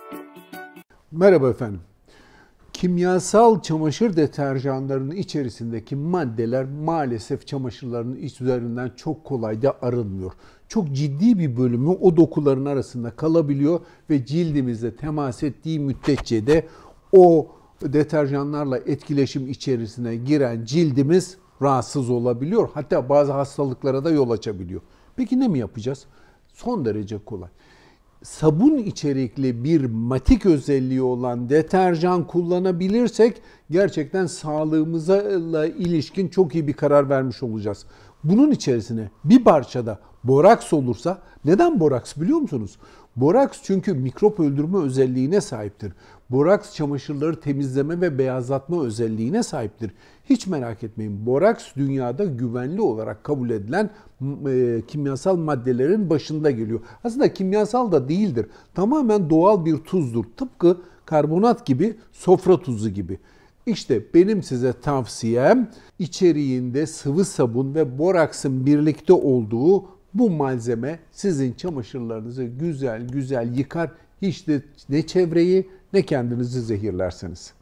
Merhaba efendim. Kimyasal çamaşır deterjanlarının içerisindeki maddeler maalesef çamaşırların üzerinden çok kolay da arınmıyor. Çok ciddi bir bölümü o dokuların arasında kalabiliyor ve cildimizle temas ettiği müddetçe de o deterjanlarla etkileşim içerisine giren cildimiz rahatsız olabiliyor. Hatta bazı hastalıklara da yol açabiliyor. Peki ne mi yapacağız? Son derece kolay. Sabun içerikli bir matik özelliği olan deterjan kullanabilirsek gerçekten sağlığımıza ilişkin çok iyi bir karar vermiş olacağız. Bunun içerisine bir parçada boraks olursa, neden boraks biliyor musunuz? Boraks çünkü mikrop öldürme özelliğine sahiptir. Boraks çamaşırları temizleme ve beyazlatma özelliğine sahiptir. Hiç merak etmeyin, boraks dünyada güvenli olarak kabul edilen kimyasal maddelerin başında geliyor. Aslında kimyasal da değildir. Tamamen doğal bir tuzdur. Tıpkı karbonat gibi, sofra tuzu gibi. İşte benim size tavsiyem içeriğinde sıvı sabun ve boraksın birlikte olduğu bu malzeme sizin çamaşırlarınızı güzel güzel yıkar. Hiç de ne çevreyi ne kendinizi zehirlersiniz.